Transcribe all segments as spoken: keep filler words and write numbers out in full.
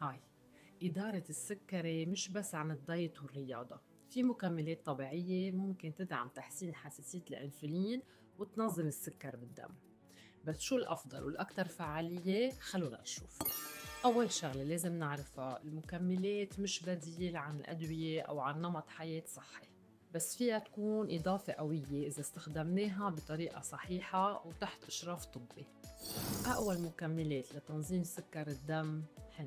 هاي، إدارة السكري مش بس عن الدايت والرياضة. في مكملات طبيعية ممكن تدعم تحسين حساسية الأنسولين وتنظم السكر بالدم. بس شو الأفضل والأكثر فعالية؟ خلونا نشوف. أول شغلة لازم نعرفها، المكملات مش بديل عن الأدوية أو عن نمط حياة صحي، بس فيها تكون إضافة قوية إذا استخدمناها بطريقة صحيحة وتحت إشراف طبي. أقوى المكملات لتنظيم سكر الدم هن: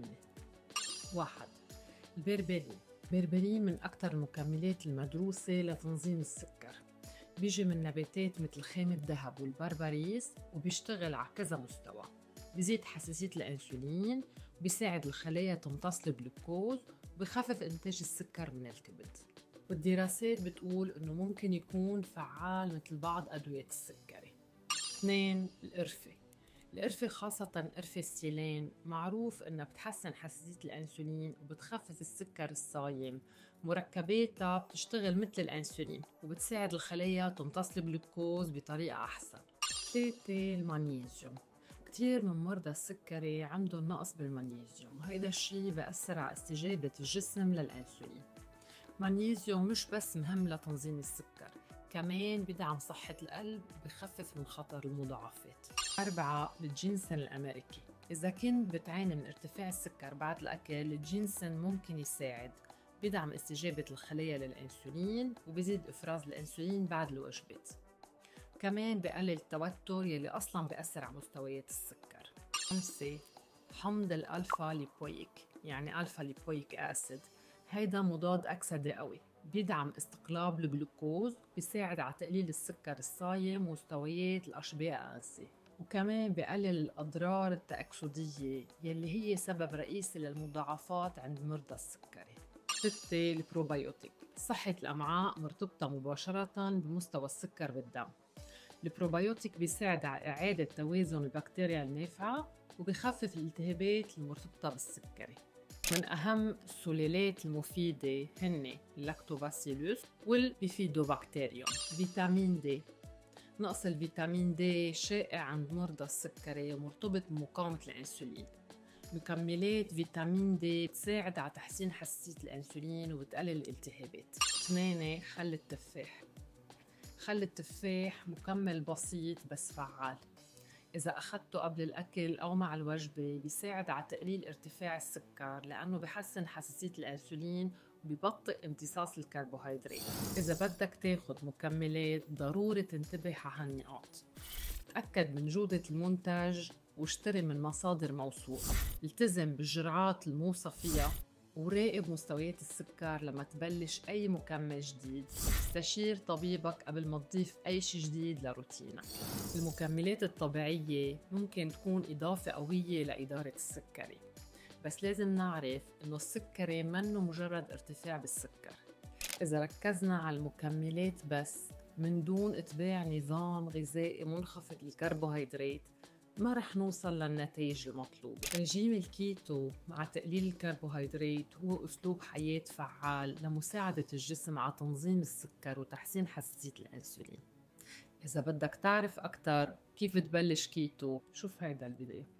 واحد. البربرين. البربرين من أكثر المكملات المدروسة لتنظيم السكر. بيجي من نباتات مثل خام الذهب والبربريز وبيشتغل على كذا مستوى. بيزيد حساسية الأنسولين، وبيساعد الخلايا تمتص الجلوكوز، وبيخفف إنتاج السكر من الكبد. والدراسات بتقول إنه ممكن يكون فعال مثل بعض أدوية السكري. اثنين. القرفة. القرفة خاصة قرفة السيلان معروف إنها بتحسن حساسية الأنسولين وبتخفف السكر الصايم. مركباتها بتشتغل مثل الأنسولين وبتساعد الخلايا تمتص الجلوكوز بطريقة أحسن. ثلاثة. المغنيسيوم. كتير من مرضى السكري عندهم نقص بالمغنيسيوم، وهيدا الشي بأثر على استجابة الجسم للأنسولين. المغنيسيوم مش بس مهم لتنظيم السكر، كمان بدعم صحة القلب وبخفف من خطر المضاعفات. أربعة. الجينسن الأمريكي. إذا كنت بتعاني من ارتفاع السكر بعد الأكل، الجينسن ممكن يساعد، بدعم استجابة الخلايا للأنسولين وبزيد إفراز الأنسولين بعد الوجبات. كمان بقلل التوتر يلي أصلاً بأثر على مستويات السكر. خمسة. حمض الألفا ليبويك، يعني ألفا ليبويك أسيد. هيدا مضاد أكسدة قوي، بيدعم استقلاب الجلوكوز، بيساعد على تقليل السكر الصايم ومستويات الأشباه القاسية. وكمان بقلل الأضرار التأكسدية يلي هي سبب رئيسي للمضاعفات عند مرضى السكري. ستة. البروبيوتيك. صحة الأمعاء مرتبطة مباشرة بمستوى السكر بالدم. البروبيوتيك بيساعد على إعادة توازن البكتيريا النافعة وبيخفف الالتهابات المرتبطة بالسكري. من أهم السلالات المفيدة هن اللاكتوباسيلوس والبيفيدوبكتيريوم. فيتامين دي. نقص الفيتامين دي شائع عند مرضى السكري ومرتبط بمقاومة الأنسولين. مكملات فيتامين دي بتساعد على تحسين حساسية الأنسولين وبتقلل الالتهابات. ثمانية. خل التفاح. خل التفاح مكمل بسيط بس فعال. إذا أخدته قبل الأكل أو مع الوجبة بيساعد على تقليل ارتفاع السكر لأنه بحسن حساسية الأنسولين وبيبطئ امتصاص الكربوهيدرات. إذا بدك تاخد مكملات ضروري تنتبه على هالنقاط. تأكد من جودة المنتج واشتري من مصادر موثوقة. التزم بالجرعات الموصى فيها وراقب مستويات السكر لما تبلش أي مكمل جديد. استشير طبيبك قبل ما تضيف أي شي جديد لروتينك. المكملات الطبيعية ممكن تكون إضافة قوية لإدارة السكري، بس لازم نعرف إنه السكري منه مجرد ارتفاع بالسكر. إذا ركزنا على المكملات بس من دون اتباع نظام غذائي منخفض الكربوهيدرات ما رح نوصل للنتائج المطلوبة. رجيم الكيتو مع تقليل الكربوهيدرات هو أسلوب حياة فعال لمساعدة الجسم على تنظيم السكر وتحسين حساسية الأنسولين. إذا بدك تعرف أكتر كيف تبلش كيتو، شوف هيدا الفيديو.